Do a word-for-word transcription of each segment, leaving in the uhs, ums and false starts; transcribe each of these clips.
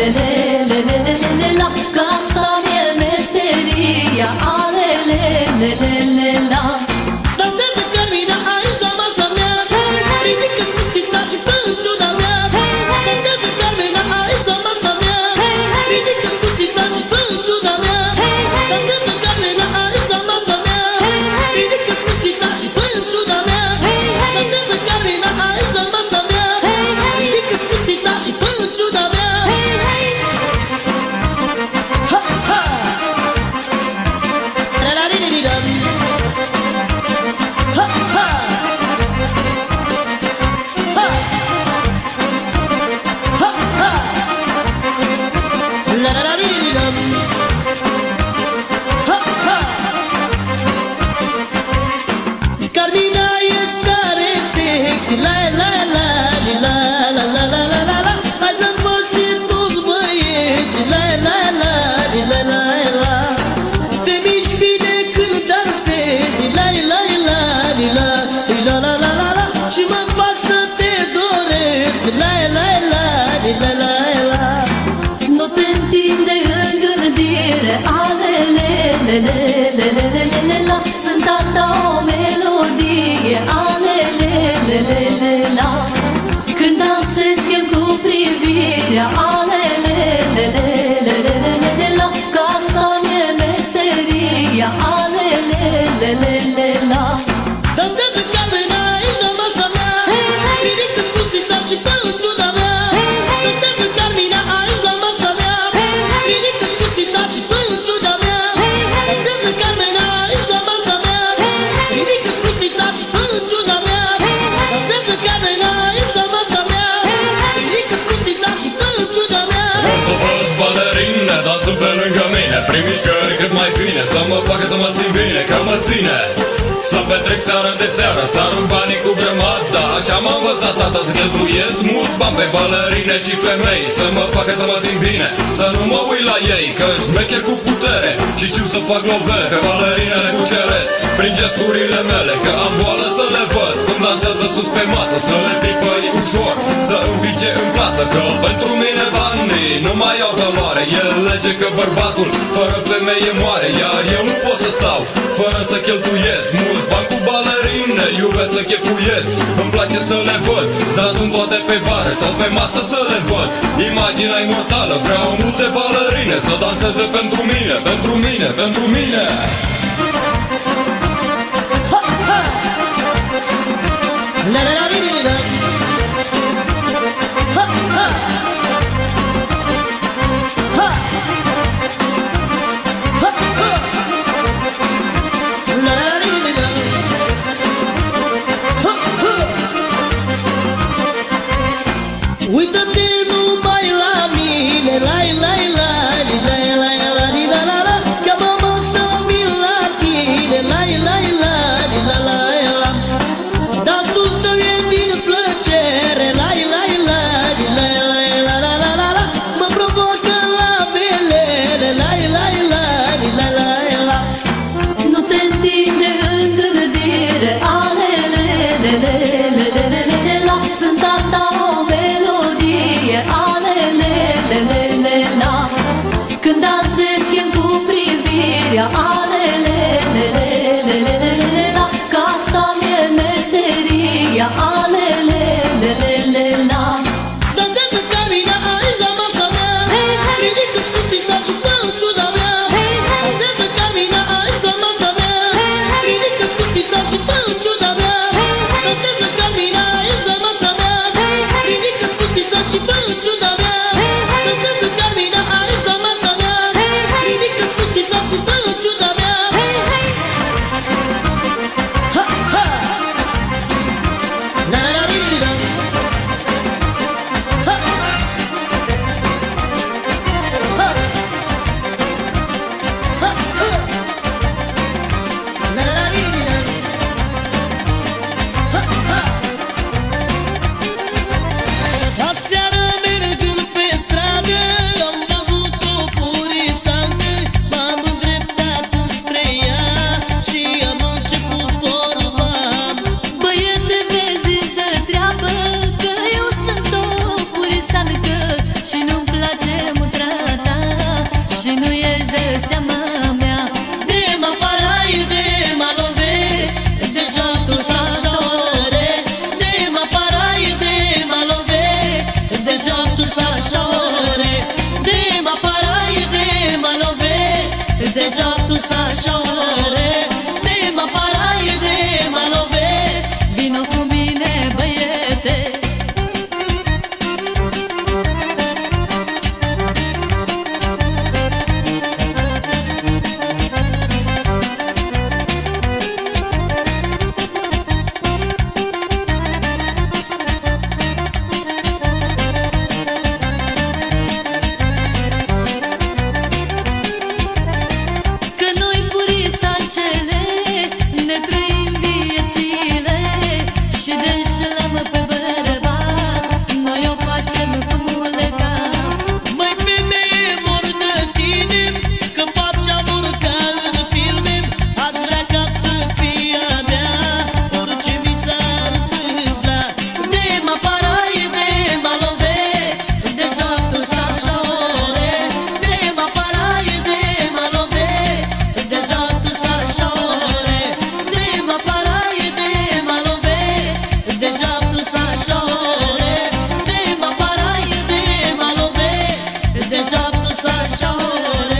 le le le le le le le la, că asta mi-e meseria, ale le le le le la. Dansează Carmina aici la masa mea, ridică spustița și fă în ciuda mea. Dansează Carmina aici la masa mea, ridică spustița și fă în ciuda mea. Dansează Carmina aici la masa mea, ridică spustița și fă în ciuda mea. Dansează Carmina aici la masa mea, ridică spustița și fă în ciuda mea. Ha, ha! Ra-ra-ri-ri-ri-dam. Ha, ha! Ha! Ha, ha! La-ra-ra-ri-ri-ri-dam. Ha, ha! Carmina ești tare sexy, la la la la la la la la la la. Hai să faci toți băieții, la la la la la la. Te miști bine când dansezi, la la la la la la la la la. Și mă faci să te doresc, la la la la la la. Nu te întinde în gândire, ale le le le le le le le le la. Sunt a ta o melodie, ale le le le le la. Când dansez chem cu privirea, ale le le le le le le le le la. Că asta mi-e meseria, ale le le le le la. Dansează Carmina aici la masa mea, ridică spustița și fă în ciuda mea. Dansează Carmina aici la masa mea, ridică spustița și fă în ciuda mea. Dansează Carmina aici la masa mea, ridică spustița și fă în ciuda mea. Dansează Carmina aici la masa mea, ridică spustița și fă în ciuda mea. Să văd balerine dansând pe lângă mine, prin mișcări cât mai fine, să mă facă să mă simt bine, că mă ține. Să petrec seara de seară, să arunc banii cu grămada. Așa m-a învățat tata să cheltuiesc mulți bani pe balerine și femei, să mă facă să mă simt bine, să nu mă uit la ei, că șmecher cu putere și știu să fac lovele. Pe balerine le cuceresc prin gesturile mele, că am boală să le văd cum dansează sus pe masă. Să le pipăi ușor, să împice în plasă, că pentru mine banii nu mai au valoare. El lege că bărbatul fără femeie moare, iar eu nu pot să stau fără să cheltuiesc mulți bani cu balerine. Iubesc să chefuiesc, îmi place să le văd, dar sunt toate pe bare sau pe masă să le văd. Imaginea imortală, vreau multe balerine să danseze pentru mine, pentru mine, pentru mine. Ha, ha! La-la-la-ri-ri-ri-dam. Ha, ha! Ha! Ha, ha! La-la-la-ri-ri-ri-dam. Ha, ha! Uită-te numai la mine, la la la la la la la la la. Cheamă-mă să vin la tine, la la la la la la. Dansul tău e din plăcere, la la la la la la la la la. Mă provocă la belele, la la la la la la. Nu te întinde în gândire, ale le le le le le le le le la. Sunt a ta o melodie, ale le le le le la. Când dansez chem cu privirea, ale le le le le le le le le la. Că asta mi-e meseria, ale le le le le la. Dansează Carmina aici la masa mea, ridică spustița și fă în ciuda mea. Dansează Carmina aici la masa mea, ridică spustița și fă în ciuda mea. Dansează Carmina aici la masa mea, ridică spustița și fă în ciuda mea. Dansează Carmina aici la masa mea, ridică spustița și fă în ciuda mea. Ha, ha! s'asciore, de ma parai de ma love, deja tu s'asciore, de ma parai de ma love, Vino cu mine, băiete. Că noi purii sancele ne trăim viețile și de înșelăm pe bărbat, noi o facem cu mulecat. măi femeie mor de tine, că faci amor ca în filme, aș vrea ca să fie a mea, orice mi s-ar întâmpla. De mă parai, de mă love, deja tu s'asciore, de mă parai, de mă love, deja tu s'asciore, de mă parai, de mă love, deja tu s'asciore, de mă parai, de mă love, deja tu s'asciore.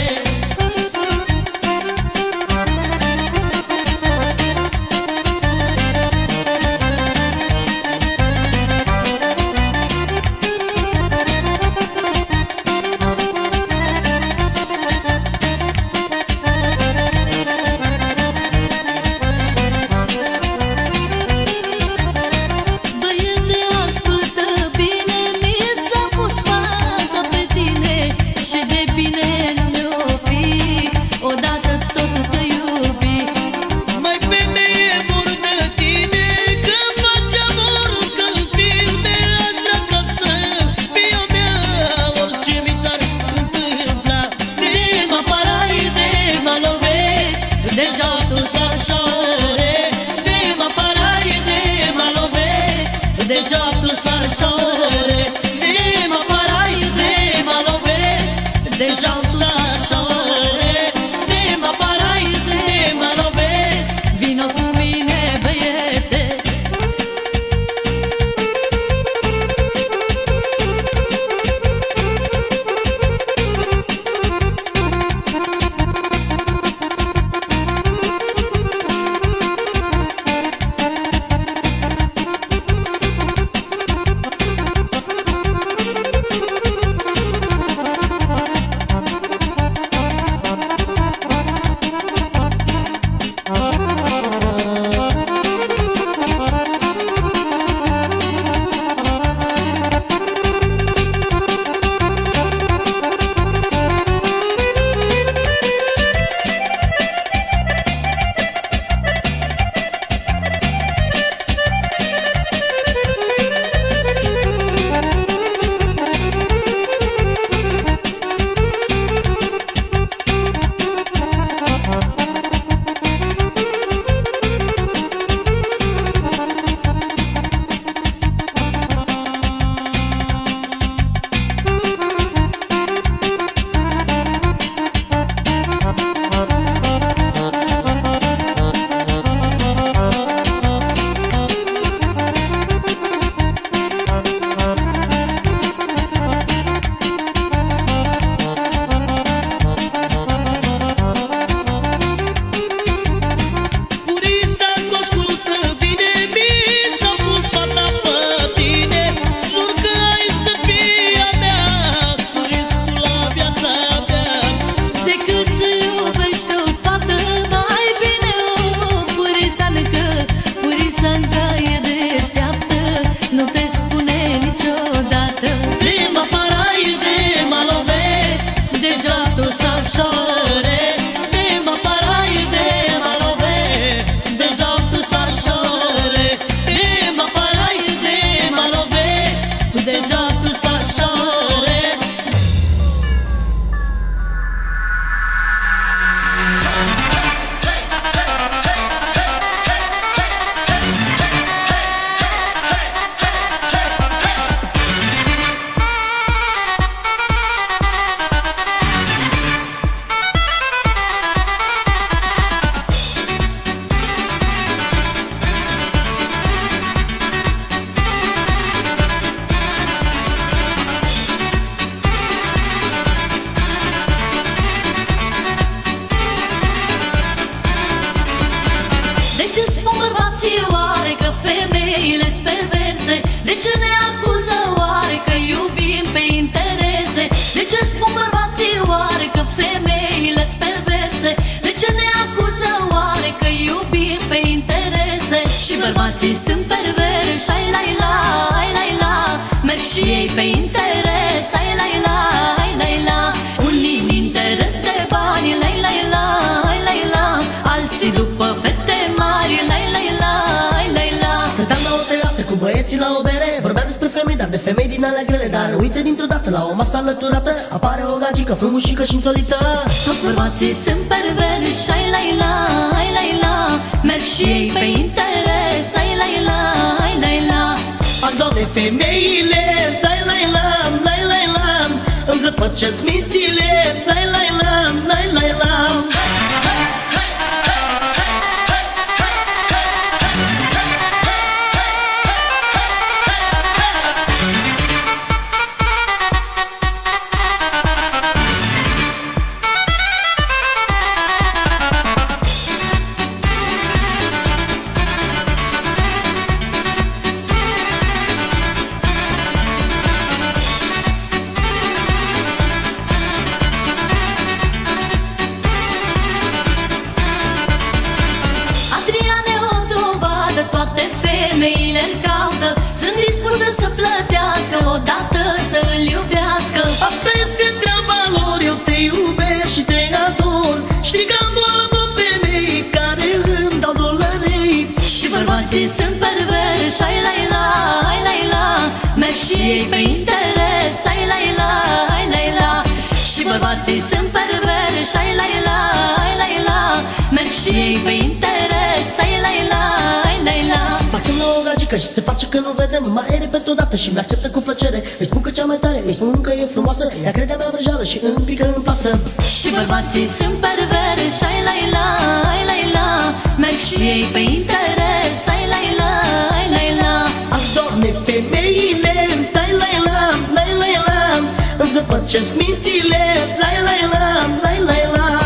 Băiete, ascultă bine, mi s-a pus panta pe tine și de bine nu mi opi, odată tot te iubi. Măi femeie mor de tine, că faci amor ca în filme, aș vrea ca să fie a mea, orice mi s-ar întâmpla. De mă parai, de mă love, deja tu s'asciore, de mă parai, de mă love, deja tu s'asciore, de mă parai, de mă love, deja tu s'asciore, de mă parai, de mă love. Vino cu mine, băiete. femeile perverse? De ce ne acuză oare că iubim pe interese? De ce spun bărbații oare că femeile perverse? De ce ne acuză oare că iubim pe interese? Și bărbații sunt perversi, ai la la, ai la la, merg și ei pe interes, ai la la, ai la la, unii în interes de bani, la la la, ai la la, alții după fete mari, la la la, ai la la. Stăteam la o terasă cu băieții la o bere, vorbeam despre femei, dar de femei din alea grele. Dar uite, dintr-o dată, la o masă alăturată apare o gagică frumușică și înțolită. Toți bărbații sunt perversi, ai la la, ai la la, merg și ei pe interes, ai la la, ai la la. Ar, Doamne, femeile, lai lai lam, lai lai lam, îmi zăpăcesc mințile, lai lai lam, lai lai lam. Femeile-l caută, sunt dispusă să plătească odată să îl iubească. Asta este treaba lor, eu te iubesc și te ador. Știi că am vorbă femei care îmi dau dolari. Și bărbații sunt perversi, ai la la, ai la la, merg și ei pe interes, ai la la, ai la la. Și bărbații sunt perversi, ai la la, ai la la, merg și ei pe interes, ai la la, ai la la. Maxim la o gagică și se face că nu vedem, mai e repet odată și mi-acceptă cu plăcere. Îi spun că cea mai tare, îi spun că e frumoasă, ea crede mea vrăjeală și îmi pică în pasă. Și bărbații sunt perversi, ai la la, ai la la, merg și ei pe interes, ai la la, ai la la. Azi, Doamne, femeile, lai lai lam, lai lai lam, îmi zăpăcesc mințile, lai lai lam, lai lai lam.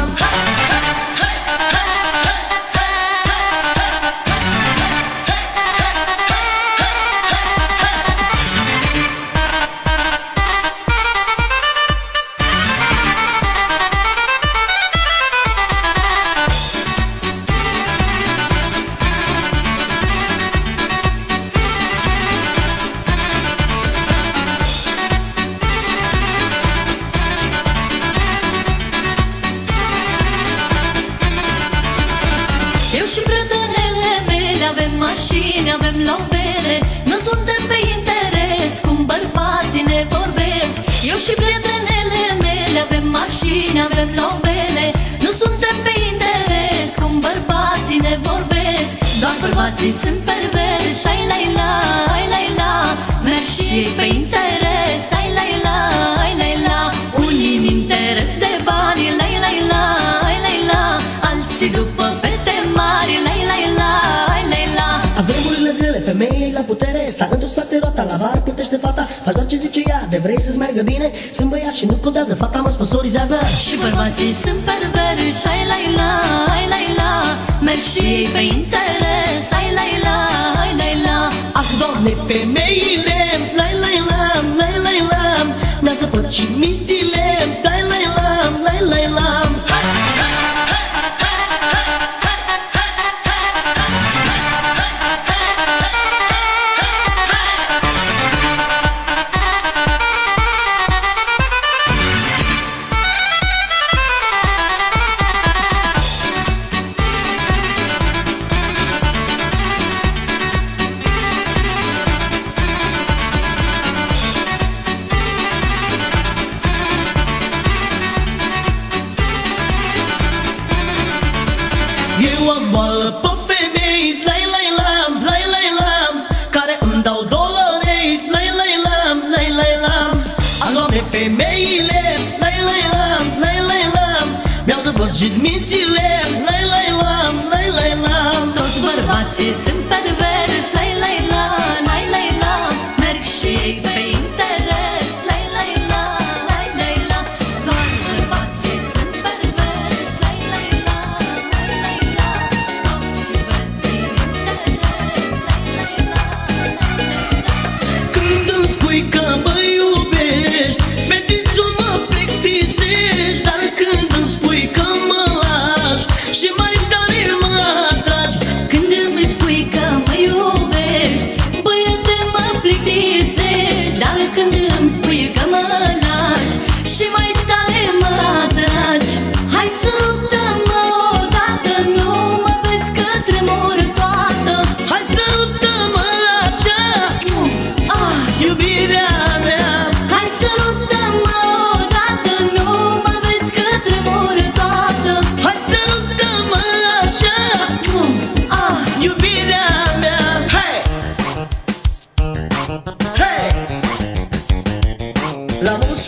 Avem mașini, avem lovere, nu suntem pe interes cum bărbații ne vorbesc. Eu și prietenele mele avem mașini, avem lovele, nu suntem pe interes cum bărbații ne vorbesc. Doar bărbații sunt perversi, ai la la, ai la la, merg și ei pe interes, ai la la, ai la la. Unii în interes de bani, la la la, ai la la, alții după fete mari, la la la. Azi vremurile zile, femeile la putere, s-a întors frate roata, la bar plătește fata, faci doar ce zice ea, de vrei să-ți meargă bine, sunt băiat și nu contează, fata mă sponsorizează. Și bărbații sunt perversi, ai la la, ai la la, merg și ei pe interes, ai la la, ai la la. Azi, Doamne, femeile, lai lai lam, lai lai lam, mi-a zăpăcit mințile, lai lai lam, lai lai lam. Eu am boală pe femei, lai lai lam, lai lai lam, care îmi dau dolari, lai lai lam, lai lai lam. A, Doamne, femeile, lai lai lam, lai lai lam, mi-au zăpăcit mințile, lai lai lam, lai lai lam. Toți bărbații sunt perversi, lai lai la, lai lai la, merg și ei pe interes, lai lai la, lai lai la. Doar bărbații sunt perversi, lai lai la, lai lai la, toți iubesc din interes, lai lai la,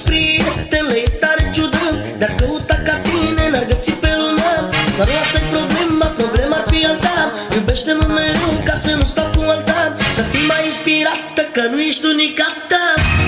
prietele e tare ciudă, dar căuta ca tine n-ar găsi pe lună. Dar nu asta-i problema, problema ar fi alta. Iubește-mă mereu ca să nu stau cu alta. Să fii mai inspirată că nu ești unicată.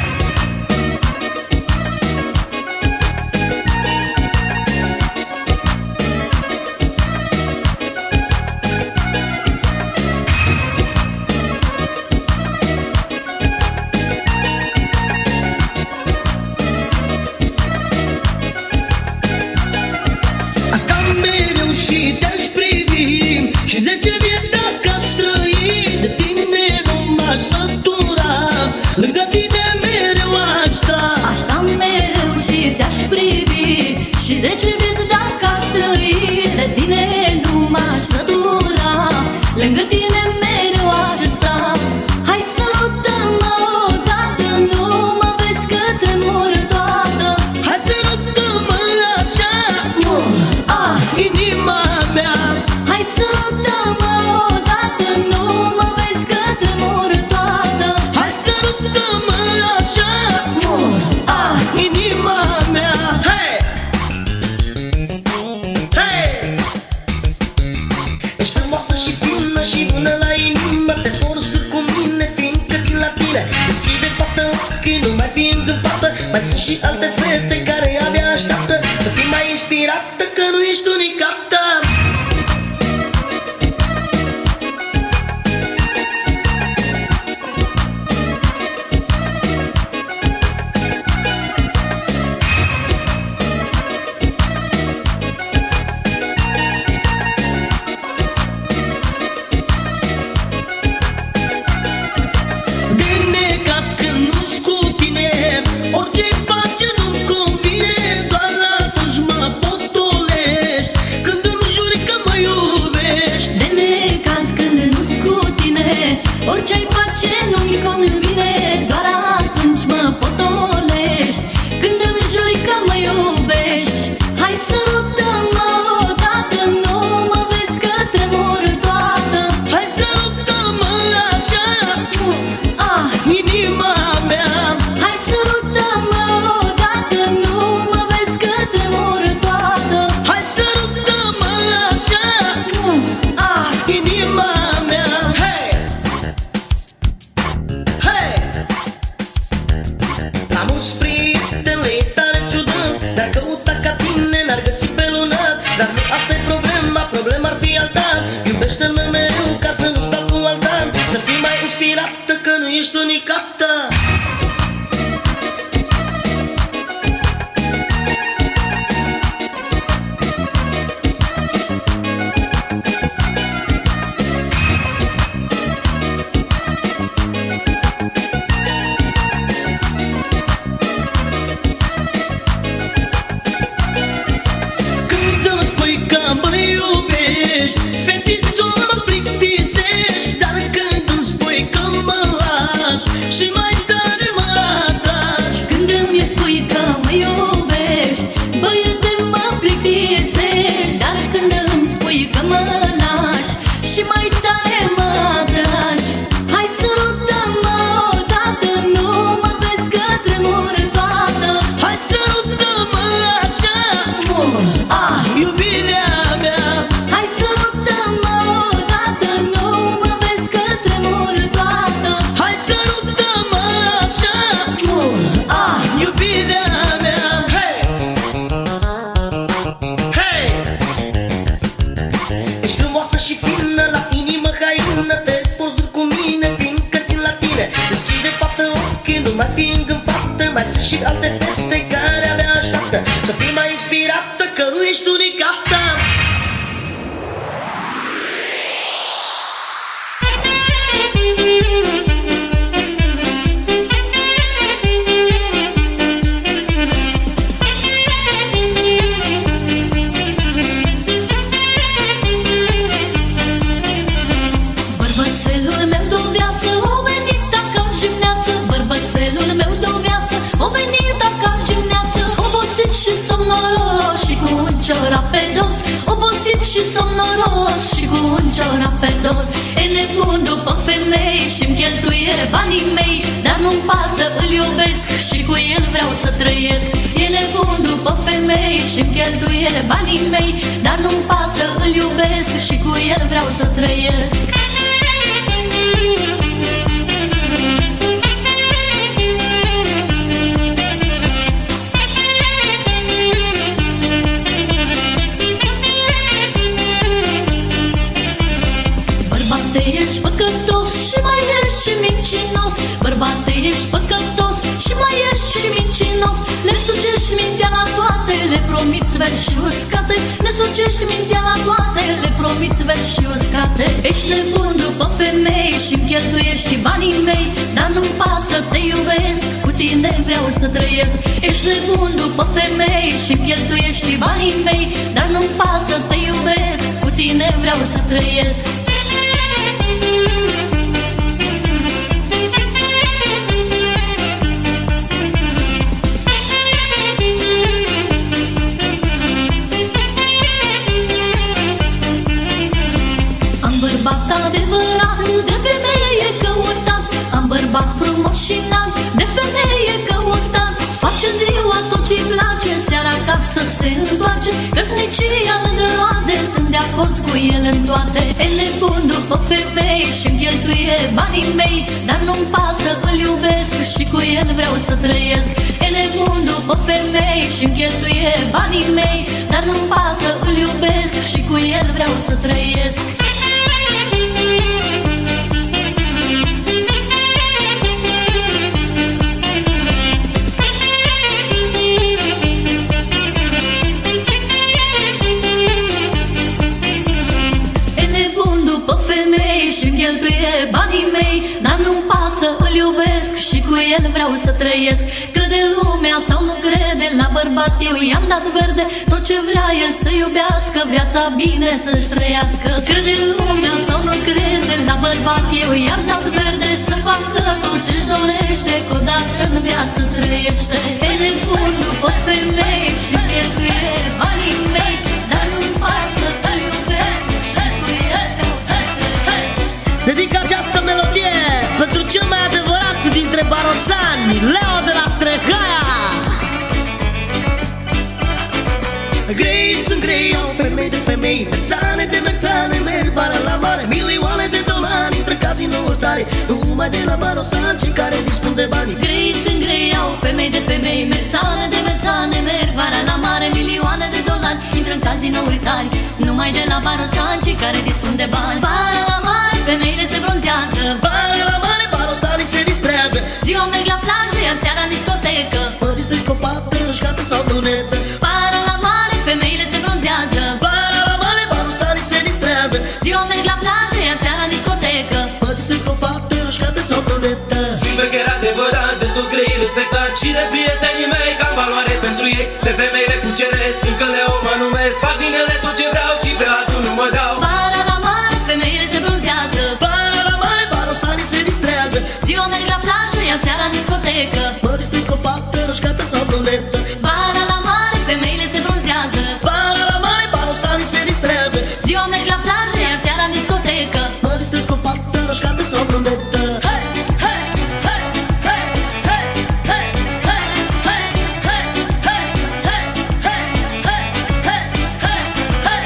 Și te-aș privi și zece vieți dacă aș trăi, de tine nu m-aș sătura, lângă tine mereu aș sta. Aș sta mereu și te-aș privi și zece vieți dacă aș trăi, de tine nu m-aș sătura, lângă tine mereu aș sta. Hai sărută-mă odată, nu mă vezi că tremur toată. Hai sărută-mă așa, ah, inima mea. Hai sărută-mă odată, nu mă vezi că tremur toată. Hai sărută-mă așa, ah, inima mea. Hey! Hey! Ești frumoasă și fină și bună la inimă. Te porți cu mine fiindcă țin la tine. Deschide fată ochii, nu mai fi îngânfată. Mai sunt și alte fete care abia așteaptă să fii mai inspirată că nu ești unicată. Orice-i face nu-mi convine, doar atunci mă potolești când îmi juri că mă iubești. De necaz când nu-s cu tine, orice-ai face nu-mi convine, doar atunci mă potolești când îmi juri că mă iubești. Hai sărută-mă odată, nu mă vezi că tremur toată. Hai sărută-mă așa, ah, inima mea. Hai sărută-mă odată, nu mă vezi că tremur toată. Hai sărută-mă așa, ah, inima mea. Hey! Hey! La mulți prietele e tare ciudă, dar căuta ca tine n-ar găsi pe lună. Dar nu asta-i problema, problema ar fi alta. Iubește-mă mereu ca să nu stau cu alta. Să fii mai inspirată că nu ești unicată. Mă iubești, fetițo, mă plictisești, dar când îmi spui că mă lași și mai tare mă atragi. Când îmi spui că mă iubești, băiete, mă plictisești, dar când îmi spui că mă lași și mai tare mă atragi. Hai sărută-mă odată, nu mă vezi că tremur toată. Hai sărută-mă așa, ah, iubirea mea. Hai sărută-mă odată, nu mă vezi că tremur toată. Hai sărută-mă așa, ah, iubirea mea. Hey! Hey! Ești frumoasă și fină, la inimă haină. Te poți dur cu mine fiindcă țin la tine. Deschide fată ochii, nu mai fi îngânfată. Mai sunt și alte fete care abia așteaptă să fii mai inspirată că nu ești unicată. Bărbățelul meu de-o viață o venit acasă dimineață. Bărbățelul meu de-o viață o venit acasă dimineață. Obosit și somnoros și cu un ciorap pe dos. Obosit obosit și somnoros și cu un ciorap pe dos. E nebun după femei și-mi cheltuie banii mei, dar nu-mi pasă, îl iubesc și cu el vreau să trăiesc. E nebun după femei și-mi cheltuie banii mei, dar nu-mi pasă, îl iubesc și cu el vreau să trăiesc. Bărbate, ești păcătos și mai ești și mincinos. Bărbate, ești păcătos și mai ești și mincinos. Le sucești mintea la toate, le promiți verzi și uscate. Le sucești mintea la toate, le promiți verzi și uscate. Ești nebun după femei și-mi cheltuiești banii mei, dar nu-mi pasă, te iubesc, cu tine vreau să trăiesc. Ești nebun după femei și-mi cheltuiești banii mei, dar nu-mi pasă, te iubesc, cu tine vreau să trăiesc. Am bărbat adevărat, de femeie căutat. Am bărbat frumos și înalt, de femeie căutat. Face ziua tot ce-i place, seara acasă se întoarce. Căsnicia lângă roade, sunt de acord cu el în toate. E nebun după femei și-mi cheltuie banii mei, dar nu-mi pasă, îl iubesc și cu el vreau să trăiesc. E nebun după femei și-mi cheltuie banii mei, dar nu-mi pasă, îl iubesc și cu el vreau să trăiesc. Și-mi cheltuie banii mei, dar nu-mi pasă, îl iubesc și cu el vreau să trăiesc. Crede lumea sau nu crede, la bărbat eu i-am dat verde. Tot ce vrea el să iubească, viața bine să-și trăiască. Crede lumea sau nu crede, la bărbat eu i-am dat verde. Să facă tot ce-și dorește, că odată în viață trăiește. E nebun după femei și-mi cheltuie banii mei, dar nu-mi pasă, îl iubesc și cu el vreau să trăiesc. Dedic această melodie pentru cel mai adevărat dintre barosani, Leo de la Străhaia. Grei sunt grei, au femei de femei, mețane de mețane, merg bara la mare. Milioane de dolari între cazinouri tare, numai de la barosani cei care dispun de bani. Grei sunt grei, au femei de femei, mețane de mețane, merg bara la mare. Milioane de dolari intră în cazinouri tare, numai de la barosani cei care dispun de bani. Bara la mare, femeile se bronzează, bara la mare, barosanii se distrează. Ziua merg la plajă, iar seara în discotecă, mă distrez cu o fată roșcată sau brunetă. Bara la mare, femeile se bronzează, bara la mare, barosanii se distrează. Ziua merg la plajă, iar seara în discotecă, mă distrez cu o fată roșcată sau brunetă. Sunt șmecher adevărat, de toți grei respectat și de prietenii mei că am valoare pentru ei. Pe femeile cuceresc, încă Leo mă numesc, fac din ele tot ce vreau și pe altul nu mă dau. Bara la mare, femeile se bronzează, bara la mare, barosanii se distrează. Ziua merg la plajă, iar seara în discotecă, mă distrez cu o fată roșcată sau brunetă. Bara la mare, femeile se bronzează, bara la mare, barosanii se distrează. Ziua merg la plajă, iar seara în discotecă, mă distrez cu o fată roșcată sau brunetă. Hey, hey, hey, hey, hey, hey, hey, hey, hey, hey, hey, hey, hey, hey, hey.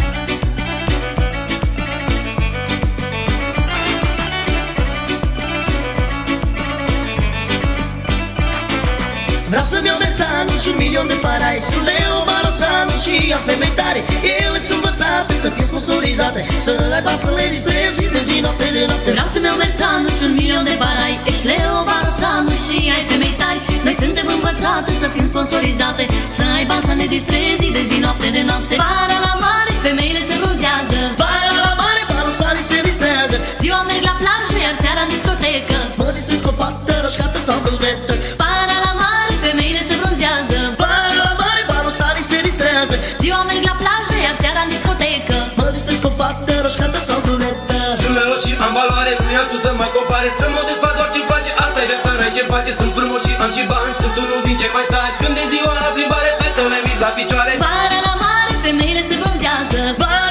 Vreau să-mi iau mețanul și un milion de parai. Sunt Leo Barosanu și am femei tare. Ele sunt învățate să fie sponsorizate, să ai bani să le distrezi de zi, noapte de noapte. Vreau să-mi iau mețanul și un milion de parai. Ești Leo Barosanu și ai femei tari. Noi suntem învățate să fim sponsorizate, să ai bani să ne distrezi de zi, noapte de noapte. Bara la mare, femeile se bronzează, bara la mare, barosanii se distrează. Ziua merg la plajă, iar seara în discotecă, mă distrez cu o fată roșcată sau brunetă. Bara la mare, femeile se bronzează, bara la mare, barosanii se distrează. Ziua merg la plajă, iar seara în discotecă, mă distrez cu o fată roșcată sau brunetă. Sunt Leo și am valoare, nu i-am tu să mă compare. Să mă desfac doar ce face, asta e viața, n-ai ce face. Sunt frumos și am și bani, sunt unul din cei mai tari. Când e ziua la plimbare, fetele mis la picioare. Bara la mare, femeile se bronzează, bara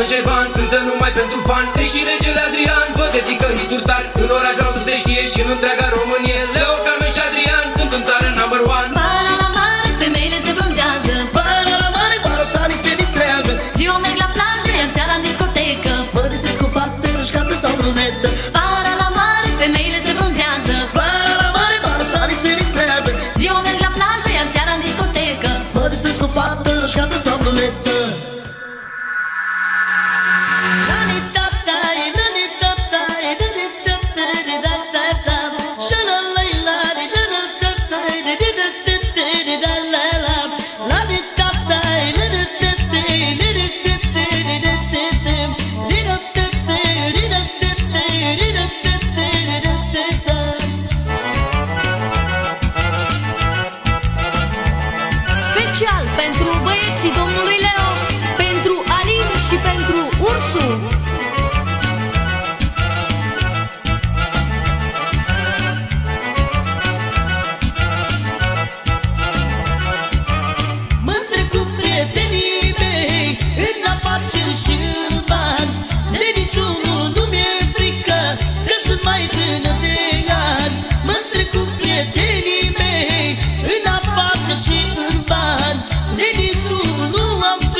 Șerban cântă numai pentru fan. E și regele Adrian, vă dedică hituri tari. În oraș vreau să se știe și în întreaga Românie. Leo, Carmen și Adrian sunt în țară number one. Para la mare, femeile se bronzează. Para la mare, barosanii se distrează. Ziua merg la plajă, iar seara în discotecă. Mă distrez cu fată roșcată sau brunetă. Para la mare, femeile se bronzează. Para la mare, barosanii se distrează. Ziua merg la plajă, iar seara în discotecă. Mă distrez cu fată roșcată sau brunetă. Special pentru băieții domnului Leo, pentru Alin și pentru Ursu. Mă-ntrec cu prietenii mei în afaceri și în bani. De niciunul nu mi-e frică, că sunt mai tânăr de ani. Mă-ntrec cu prietenii mei în afaceri și în bani. De niciunul nu am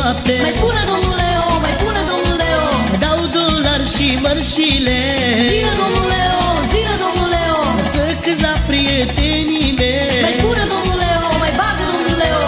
noapte. Mai pune domnul Leo, mai pune domnul Leo. Dau dolari și mărșile. Zile domnul Leo, zile domnul Leo. Să câți la prietenii mei. Mai pune domnul Leo, mai bagă domnul Leo.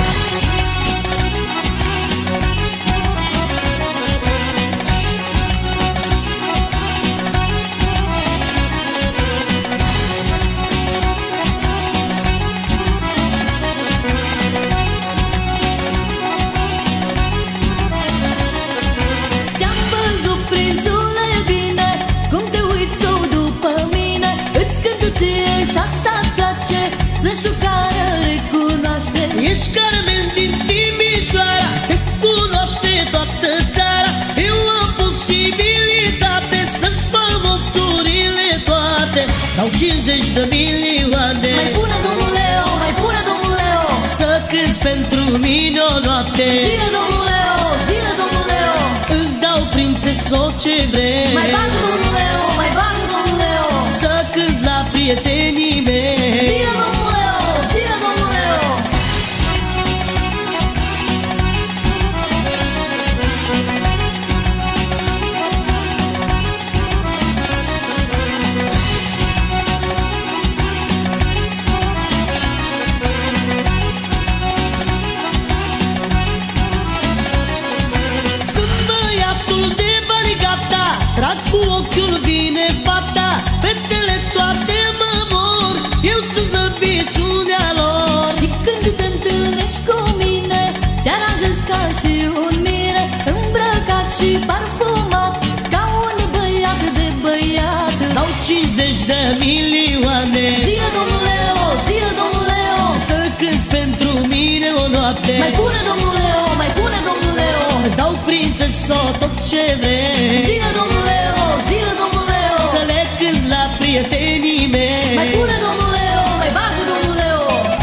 Te-am văzut, prințule, bine, cum te uiți tu după mine. Îți cântă ție și asta-ți place, sunt șucară, recunoaște. Ești Carmen din Timișoara, te cunoaște toată țara. Eu am posibilitate să-ți fac mofturile toate. Dau cincizeci de milioane. Mai pune domnul Leo, mai pune domnul Leo. Să cânti pentru mine o noapte. Zile domnul Leo, zile domnul Leo. Îți dau prințeso ce vrei. Mai bagă domnul Leo, mai bagă domnul Leo. Să cânti la prietenii mei. Zile domnul Leo, zile domnul Leo. Sunt băiatul de bani gata, trag cu ochiul vine fata. Fetele toate mă vor, eu sunt slăbiciunea lor. Și când te întâlnești cu mine, te aranjezi ca și un mire, îmbrăcat și parfumat, ca un băiat de băiat. Dau cincizeci de milioane. Zile domnul Leo, zile domnul Leo. Să cânti pentru mine o noapte. Mai pune domnul Leo, mai pune domnul Leo. Îți dau prințeso tot ce vrei. Zile domnul Leo, zile domnul Leo. Să le cânti la prietenii mei. Mai pune domnul Leo, mai bagă domnul Leo.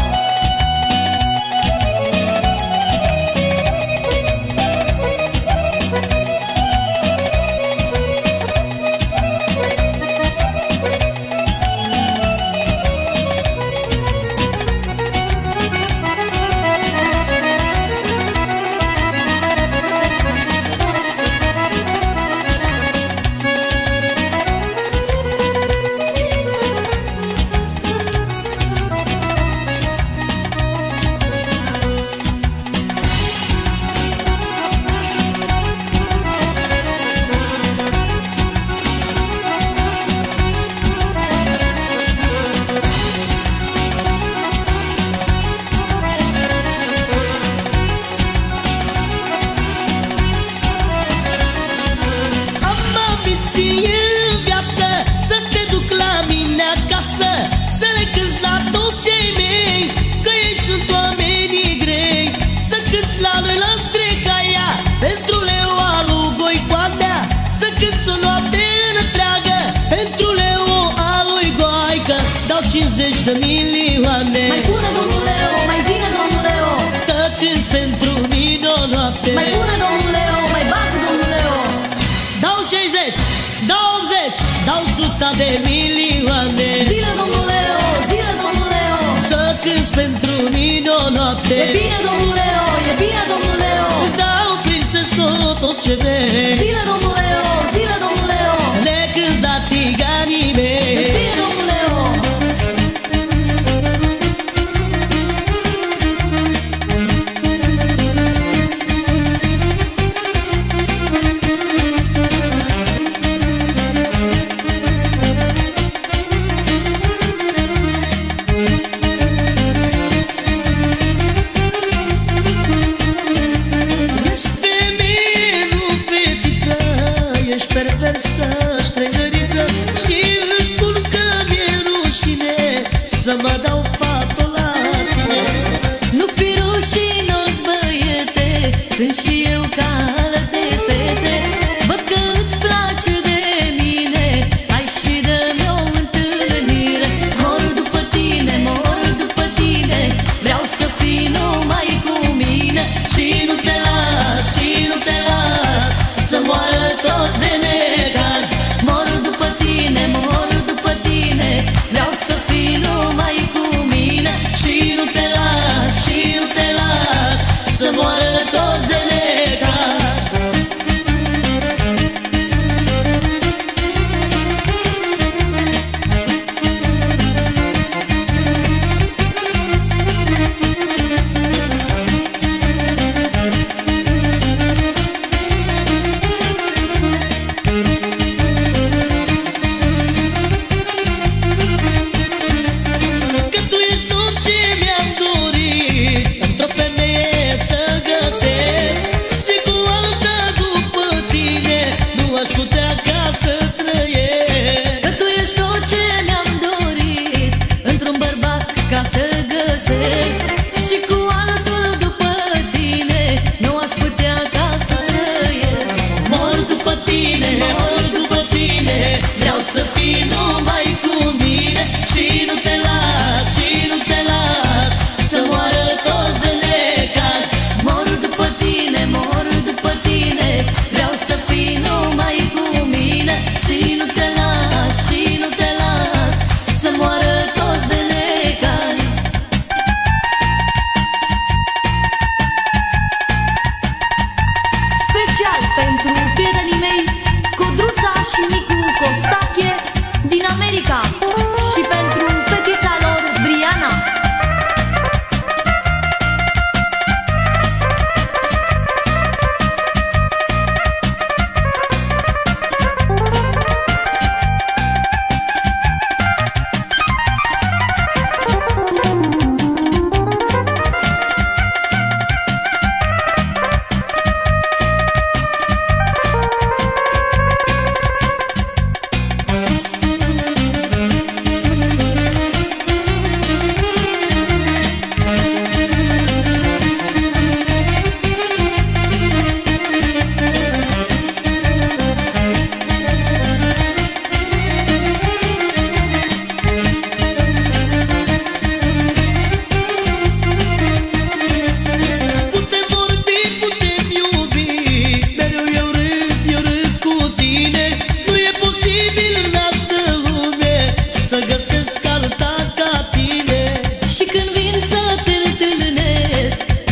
Am ambiție în viață, să te duc la mine acasă. Să le cânti la toți ai mei, că ei sunt oamenii grei. Să cânti la noi la Strehaia, pentru Leo alu Goicoanea. Să cânti o noapte întreagă, pentru Leo alu-i Goaică. Dau cincizeci de milioane. Mai pune domnul Leo, mai zine domnul Leo. Să cânti pentru mine o noapte. Mai pune domnul Leo, mai bagă domnul Leo. Dau șaizeci, dau optzeci, dau suta de milioane. Zile domnul Leo, zile domnul Leo. Să cânti pentru mine o noapte. E bine domnul Leo, e bine domnul Leo. Îți dau prințeso tot ce vrei. Zile domnul Leo, zile domnul Leo. Să le cânti la țiganii Se mei. știe domnul Leo. Ești femeie, nu fetiță, ești perversă, străinăriță. Și își spun că mi-e rușine să mă dau fatul la tine. Nu fi rușinos, băiete, sunt și eu ca alte fete. Văd că îți place de mine, hai și dă-mi o întâlnire. Mor după tine, mor după tine, vreau să fii numai cu mine. Și nu te las, și nu te las, să moară toți de necaz. Mor după tine, mor după tine, vreau să fii numai cu mine. Și nu te las, și nu te las, să moară toți de necaz.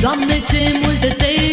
Doamne, ce multe te